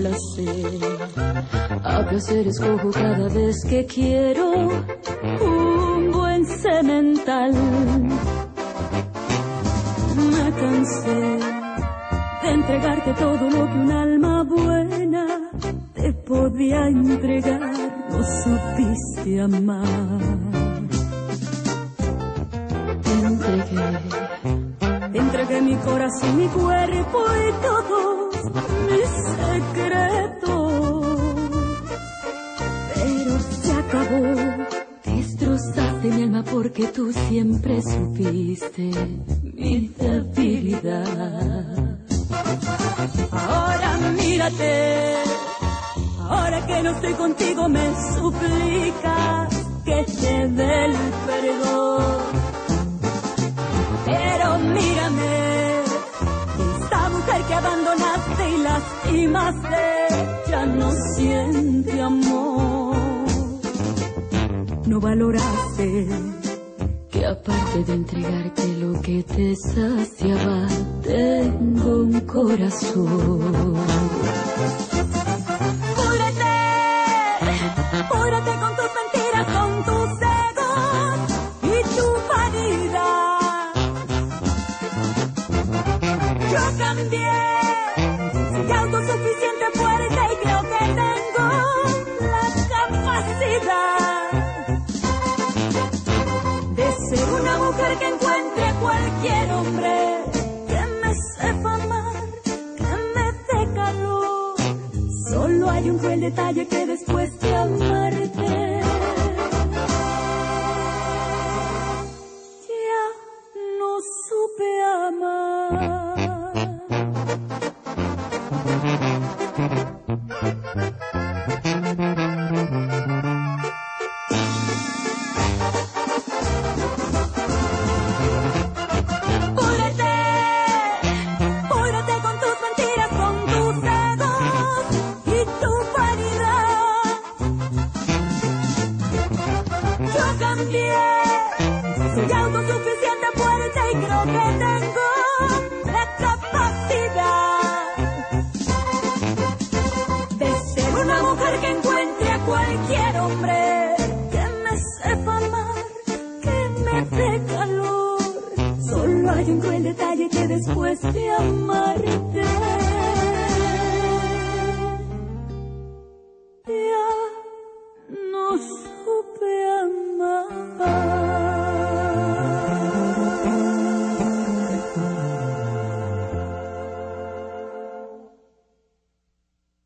A placer escojo cada vez que quiero un buen semental. Me cansé de entregarte todo lo que un alma buena te podía entregar. No supiste amar. Te entregué mi corazón, mi cuerpo y todos mis secretos. Pero se acabó, destrozaste mi alma porque tú siempre supiste mi debilidad. Ahora mírate, ahora que no estoy contigo me suplicas que te dé el perdón. Pero mírame, esta mujer que abandonaste y lastimaste ya no siente amor. No valoraste que aparte de entregarte lo que te saciaba, tengo un corazón. Púrate con tus mentiras, con tus egos y tu vanidad. Yo cambié, soy autosuficiente, fuerte y creo que tengo la capacidad de ser una mujer que encuentre a cualquier hombre que me sepa amar, que me dé calor. Solo hay un cruel detalle que después de amarte ya no supe amar. Púrate con tus mentiras, con tus egos y tu vanidad. Yo cambié, soy autosuficiente, fuerte y creo que tengo la capacidad de ser una mujer que encuentre a cualquier hombre que me sepa amar, que me dé calor. Solo hay un cruel detalle que después de amar